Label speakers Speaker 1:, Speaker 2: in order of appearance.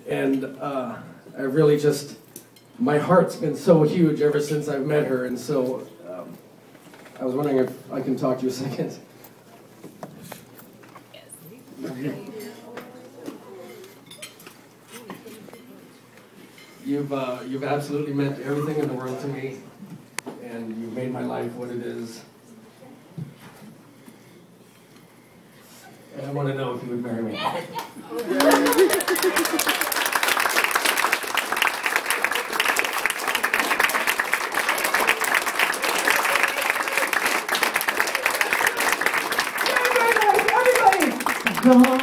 Speaker 1: And I really just, my heart's been so huge ever since I've met her, and so I was wondering if I can talk to you a second. You've absolutely meant everything in the world to me, and you've made my life what it is. And I want to know if you would marry me.
Speaker 2: Everybody!